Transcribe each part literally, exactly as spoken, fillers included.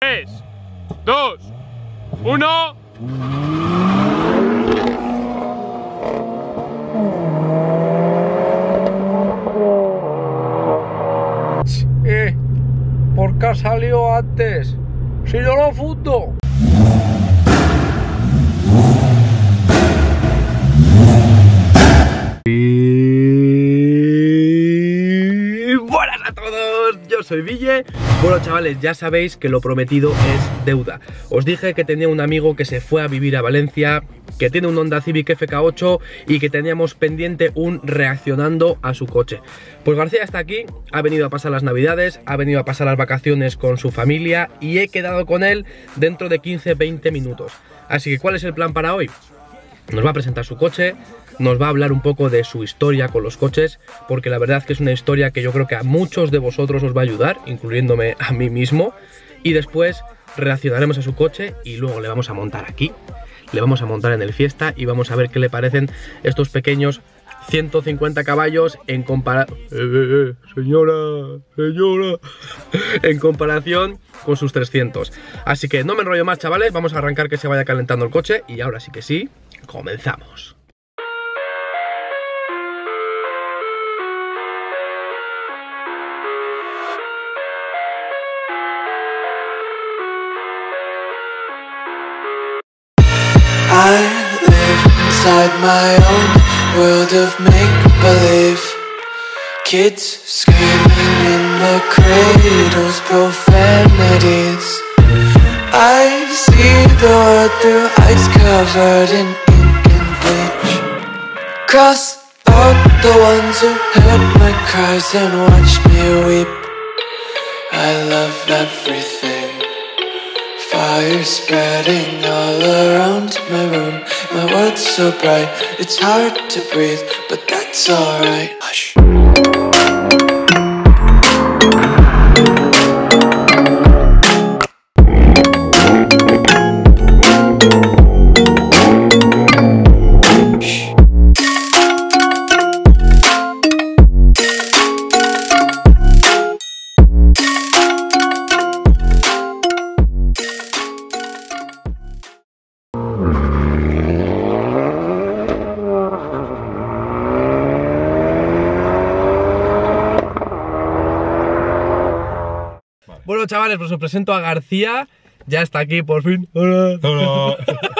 tres, dos, uno. Eh, ¿por qué ha salido antes? Si no lo fundo. Y buenas a todos, yo soy Ville. Bueno, chavales, ya sabéis que lo prometido es deuda. Os dije que tenía un amigo que se fue a vivir a Valencia, que tiene un Honda Civic F K ocho y que teníamos pendiente un reaccionando a su coche. Pues García está aquí, ha venido a pasar las navidades, ha venido a pasar las vacaciones con su familia y he quedado con él dentro de quince a veinte minutos. Así que, ¿cuál es el plan para hoy? Nos va a presentar su coche, nos va a hablar un poco de su historia con los coches, porque la verdad que es una historia que yo creo que a muchos de vosotros os va a ayudar, incluyéndome a mí mismo. Y después reaccionaremos a su coche y luego le vamos a montar aquí, le vamos a montar en el Fiesta y vamos a ver qué le parecen estos pequeños ciento cincuenta caballos en comparación, eh, eh, eh, señora, señora, en comparación con sus trescientos. Así que no me enrollo más, chavales, vamos a arrancar que se vaya calentando el coche y ahora sí que sí, comenzamos. I live inside my own world of make-believe. Kids screaming in the cradles, profanities. I see the world through ice covered in ink and bleach. Cross out the ones who heard my cries and watched me weep. I love everything. Fire spreading all around my room. My world's so bright, it's hard to breathe, but that's alright. Hush. Bueno, chavales, pues os presento a García. Ya está aquí por fin. Hola. Hola.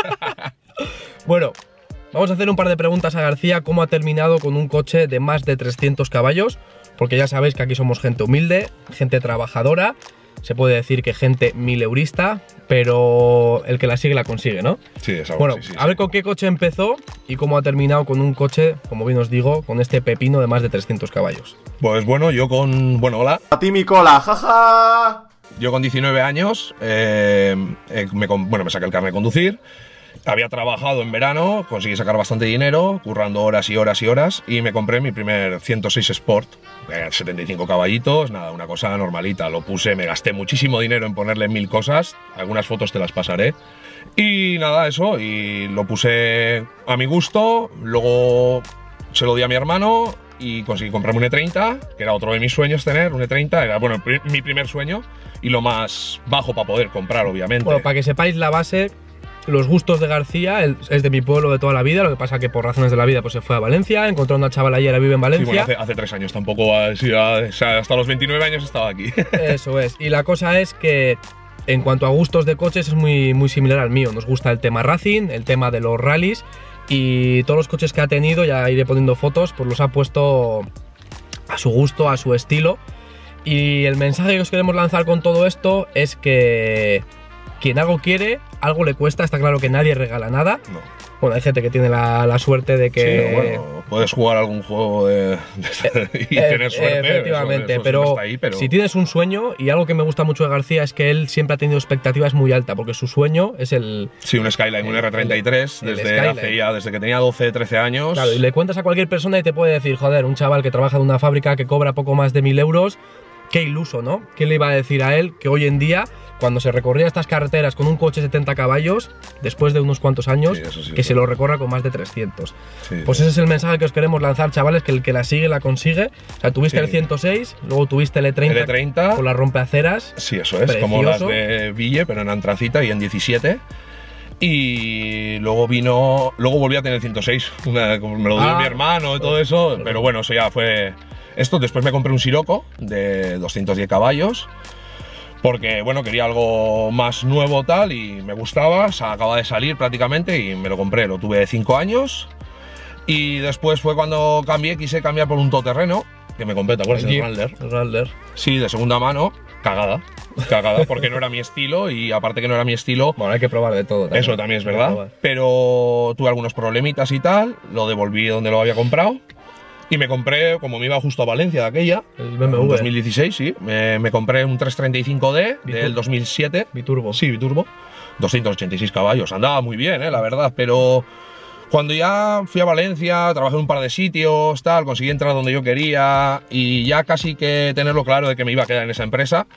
Bueno, vamos a hacer un par de preguntas a García. ¿Cómo ha terminado con un coche de más de trescientos caballos? Porque ya sabéis que aquí somos gente humilde, gente trabajadora. Se puede decir que gente mileurista, pero el que la sigue la consigue, ¿no? Sí, es algo Bueno, así, sí, a sí. ver con qué coche empezó y cómo ha terminado con un coche, como bien os digo, con este pepino de más de trescientos caballos. Pues bueno, yo con... Bueno, hola. A ti mi cola, jaja. Yo con diecinueve años, eh, eh, me, con- bueno, me saqué el carnet de conducir. Había trabajado en verano, conseguí sacar bastante dinero, currando horas y horas y horas, y me compré mi primer ciento seis Sport, eh, setenta y cinco caballitos, nada, una cosa normalita. Lo puse, me gasté muchísimo dinero en ponerle mil cosas, algunas fotos te las pasaré. Y nada, eso, y lo puse a mi gusto, luego se lo di a mi hermano y conseguí comprarme un E treinta, que era otro de mis sueños tener, un E treinta, era bueno, pri- mi primer sueño y lo más bajo para poder comprar, obviamente. Bueno, para que sepáis la base, los gustos de García, él es de mi pueblo de toda la vida, lo que pasa que por razones de la vida pues se fue a Valencia, encontró una chavala y ahora vive en Sí, Valencia. bueno, hace, hace tres años, tampoco ha sido, o sea, hasta los veintinueve años estaba aquí. Eso es, y la cosa es que en cuanto a gustos de coches es muy, muy similar al mío. Nos gusta el tema racing, el tema de los rallies y todos los coches que ha tenido, ya iré poniendo fotos, pues los ha puesto a su gusto, a su estilo. Y el mensaje que os queremos lanzar con todo esto es que quien algo quiere, algo le cuesta. Está claro que nadie regala nada. No. Bueno, hay gente que tiene la, la suerte de que... Sí, bueno, puedes jugar algún juego de, de- y Eh, tener suerte. efectivamente, eso- eso pero, siempre está ahí, pero si tienes un sueño, y algo que me gusta mucho de García es que él siempre ha tenido expectativas muy altas, porque su sueño es el... sí, un Skyline, un el- R treinta y tres, el desde Skyline. hace ya, desde que tenía doce, trece años. Claro, y le cuentas a cualquier persona y te puede decir, joder, un chaval que trabaja en una fábrica que cobra poco más de mil euros, qué iluso, ¿no? ¿Qué le iba a decir a él que hoy en día cuando se recorría estas carreteras con un coche setenta caballos, después de unos cuantos años, Sí, eso sí, que eso. se lo recorra con más de trescientos. Sí, Pues sí. ese es el mensaje que os queremos lanzar, chavales, que el que la sigue, la consigue. O sea, tuviste Sí. el ciento seis, luego tuviste el E treinta, El E treinta. con la rompeaceras. Sí, eso es, como las Precioso. de Ville, pero en antracita y en diecisiete. Y luego vino, luego volví a tener el ciento seis, una, como me lo dio Ah. mi hermano y todo eso, pero bueno, eso ya fue esto. Después me compré un Sirocco de doscientos diez caballos, porque bueno, quería algo más nuevo tal y me gustaba, o sea, acaba de salir prácticamente y me lo compré, lo tuve cinco años. Y después fue cuando cambié, quise cambiar por un todoterreno, que me compré, ¿te acuerdas? El El Jeep, Wrangler. el Wrangler. Sí, de segunda mano, cagada, cagada, porque no era mi estilo y aparte que no era mi estilo, Bueno, hay que probar de todo. También. eso también es Hay que verdad, probar. pero tuve algunos problemitas y tal, lo devolví donde lo había comprado y me compré, como me iba justo a Valencia de aquella, El B M W. en dos mil dieciséis, sí, me, me compré un trescientos treinta y cinco D Biturbo. del dos mil siete, Biturbo. sí, biturbo, doscientos ochenta y seis caballos, andaba muy bien, eh, la verdad, pero cuando ya fui a Valencia, trabajé en un par de sitios, tal, conseguí entrar donde yo quería y ya casi que tenerlo claro de que me iba a quedar en esa empresa,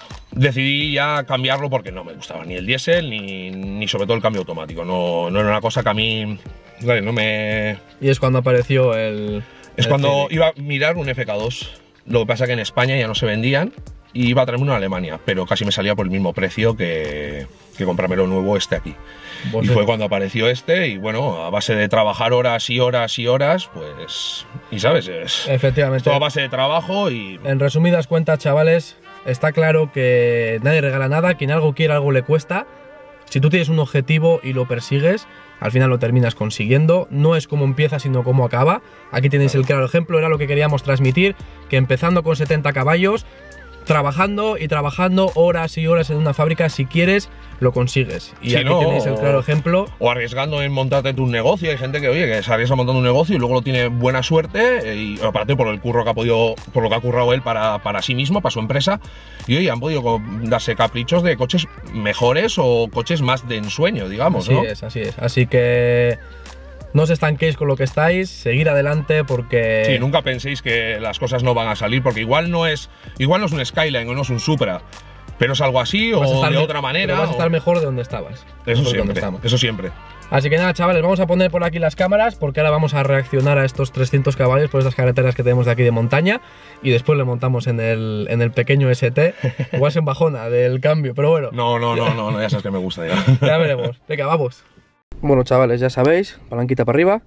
decidí ya cambiarlo porque no me gustaba ni el diésel ni, ni sobre todo el cambio automático. No, no era una cosa que a mí vale, no me... Y es cuando apareció el. Es el cuando Civic. iba a mirar un F K dos. Lo que pasa que en España ya no se vendían y iba a traerme uno a Alemania, pero casi me salía por el mismo precio que, que comprármelo nuevo este aquí. Pues Y sí. fue cuando apareció este y bueno, a base de trabajar horas y horas y horas, pues... Y sabes, es Efectivamente. todo a base de trabajo y... En resumidas cuentas, chavales, está claro que nadie regala nada, quien algo quiere, algo le cuesta. Si tú tienes un objetivo y lo persigues, al final lo terminas consiguiendo. No es como empieza, sino como acaba. Aquí tenéis el claro ejemplo, era lo que queríamos transmitir, que empezando con setenta caballos, trabajando y trabajando horas y horas en una fábrica, si quieres, lo consigues. Y Sí, aquí ¿no? tenéis el claro ejemplo. O arriesgando en montarte tu negocio. Hay gente que, oye, que se arriesga montando un negocio y luego lo tiene buena suerte. eh, Y aparte por el curro que ha podido, por lo que ha currado él para, para sí mismo, para su empresa. Y oye, han podido co- darse caprichos de coches mejores o coches más de ensueño, digamos, Así ¿no? es, así es. Así que no os estanquéis con lo que estáis, seguir adelante porque... Sí, nunca penséis que las cosas no van a salir, porque igual no es, igual no es un Skyline o no es un Supra, pero es algo así vas a o estar de me- otra manera. pero vas a estar o- mejor de donde estabas. Eso Mejor de donde siempre, estamos. eso siempre. Así que nada, chavales, vamos a poner por aquí las cámaras porque ahora vamos a reaccionar a estos trescientos caballos por estas carreteras que tenemos de aquí de montaña y después le montamos en el, en el pequeño S T. Igual se embajona del cambio, pero bueno, No, no, no, no, no, ya sabes que me gusta ya. ya veremos. Venga, vamos. Bueno, chavales, ya sabéis, palanquita para arriba,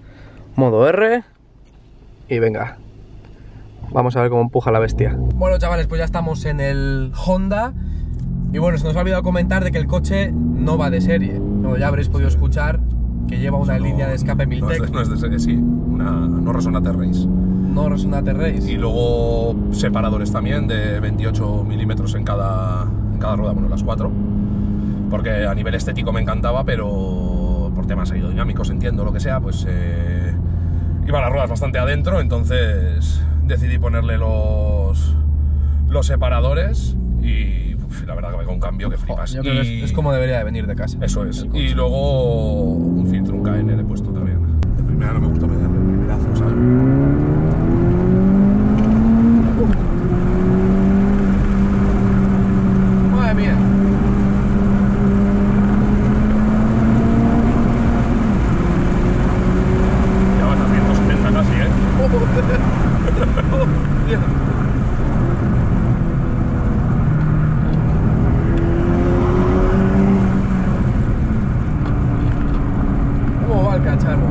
modo R y venga. Vamos a ver cómo empuja la bestia. Bueno, chavales, pues ya estamos en el Honda. Y bueno, se nos ha olvidado comentar de que el coche no va de serie. Como ya habréis podido escuchar, que lleva una No, línea de escape No es Miltec, de, no es de serie, sí, una no Resonate Race. no Resonate Race. Y luego separadores también de veintiocho milímetros en cada, en cada rueda, bueno, las cuatro. Porque a nivel estético me encantaba, pero por temas aerodinámicos, entiendo, lo que sea, pues eh, iban las ruedas bastante adentro, entonces decidí ponerle los, los separadores y uf, la verdad que me con un cambio que flipas. Yo creo que Y- es, es como debería de venir de casa. Eso es. el coche. Y luego un filtro, un K N le he puesto también. De primera no me gusta meterle el primerazo, ¿sabes? Madre mía. Ya vas a ciento setenta casi, ¿eh? ¿Cómo va el cacharro?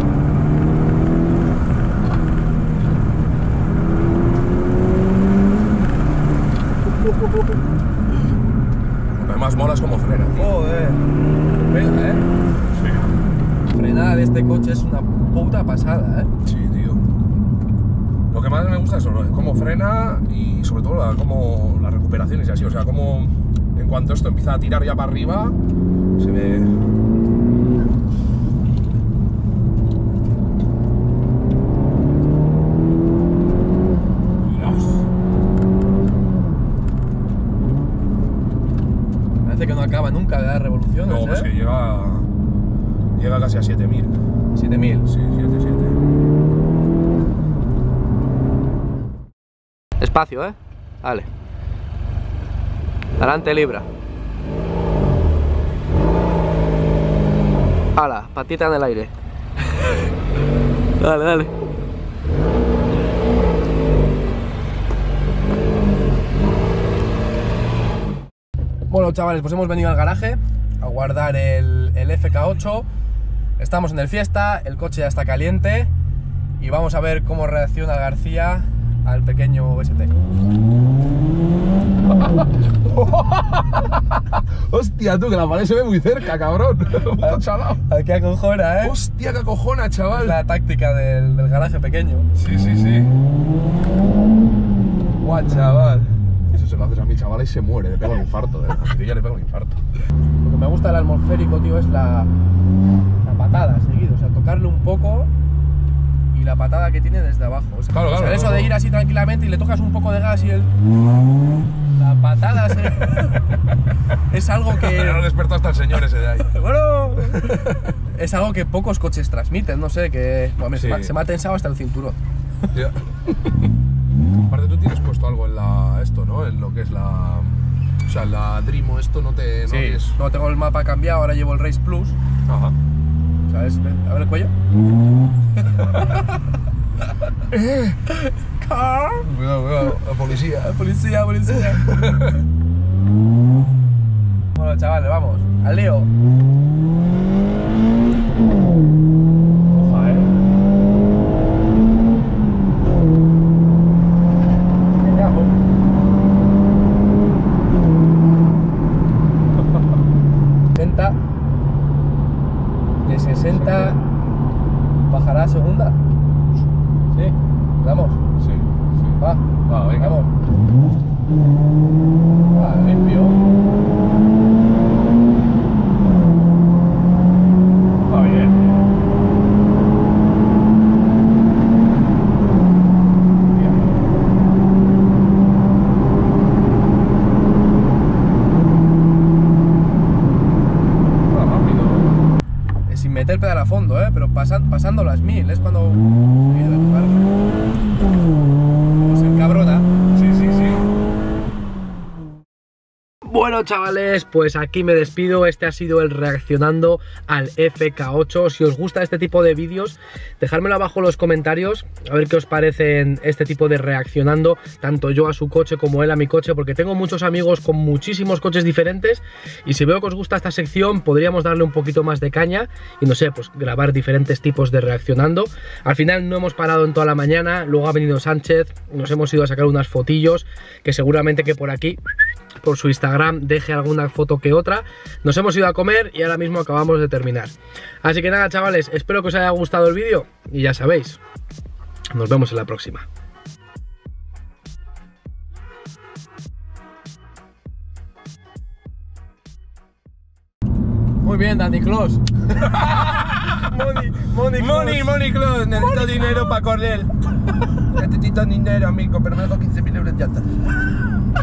Lo que más mola es como frena, tío. Joder. Venga, eh. Sí. Frenada de este coche es una puta pasada, eh. Sí, tío. Lo que más me gusta es eso, cómo frena y sobre todo la, cómo las recuperaciones y así. O sea, cómo en cuanto esto empieza a tirar ya para arriba, se ve... Dios. Parece que no acaba nunca de dar revoluciones, No, pues que eh. llega, llega casi a siete mil. siete mil. Sí, siete, siete. Despacio, eh. Vale. Adelante, libra. Hala, patita en el aire. Dale, dale. Bueno, chavales, pues hemos venido al garaje a guardar el, el F K ocho. Estamos en el Fiesta, el coche ya está caliente y vamos a ver cómo reacciona García al pequeño S T. Hostia, tú, que la pared se ve muy cerca, cabrón. Puto chalao. Aquí acojona, ¿eh? Hostia, qué acojona, chaval. Es la táctica del, del garaje pequeño. Sí, sí, sí. Guau, chaval. Eso se lo haces a mi chaval y se muere, le pega un infarto, eh. Así que ya le pega un infarto. Lo que me gusta del atmosférico, tío, es la, la patada seguido. O sea, tocarle un poco y la patada que tiene desde abajo. O sea, Claro, o sea, claro, eso claro. de ir así tranquilamente y le tocas un poco de gas y el... La patada se... es algo Ya no que... despertó hasta el señor ese de ahí. Bueno, es algo que pocos coches transmiten, no sé, que... Bueno, Sí. se, me, se me ha tensado hasta el cinturón. Ya. Aparte tú tienes puesto algo en la... esto, ¿no? En lo que es la... O sea, la Drimo, esto no te... No Sí, tienes... no tengo el mapa cambiado, ahora llevo el Race Plus. Ajá. ¿Sabes? A ver el cuello. Car. Cuidado, cuidado, la policía. Policía, policía. Bueno, chavales, vamos. Al lío. Oja, eh. Qué cajo. sesenta. De sesenta. Bajará a segunda. Sí. Vamos. Sí, sí. Va. Va, venga. Vamos. Va, limpio. Va bien. Va rápido. Eh, Sin meter pedal a fondo, ¿eh? Pero pasan, pasando las mil. Es cuando... Pues encabrona. Sí, sí, sí. Bueno, chavales, pues aquí me despido. Este ha sido el reaccionando al F K ocho. Si os gusta este tipo de vídeos, dejármelo abajo en los comentarios, a ver qué os parecen este tipo de reaccionando, tanto yo a su coche como él a mi coche, porque tengo muchos amigos con muchísimos coches diferentes y si veo que os gusta esta sección podríamos darle un poquito más de caña y no sé, pues grabar diferentes tipos de reaccionando. Al final no hemos parado en toda la mañana, luego ha venido Sánchez, nos hemos ido a sacar unas fotillos que seguramente que por aquí, por su Instagram, deje alguna foto que otra. Nos hemos ido a comer y ahora mismo acabamos de terminar. Así que nada, chavales, espero que os haya gustado el vídeo y ya sabéis, nos vemos en la próxima. Muy bien, Danny Claus. Money, money, Money, money, Claus. Necesito dinero para correr. Necesito dinero, amigo, pero me dejo quince mil euros ya está.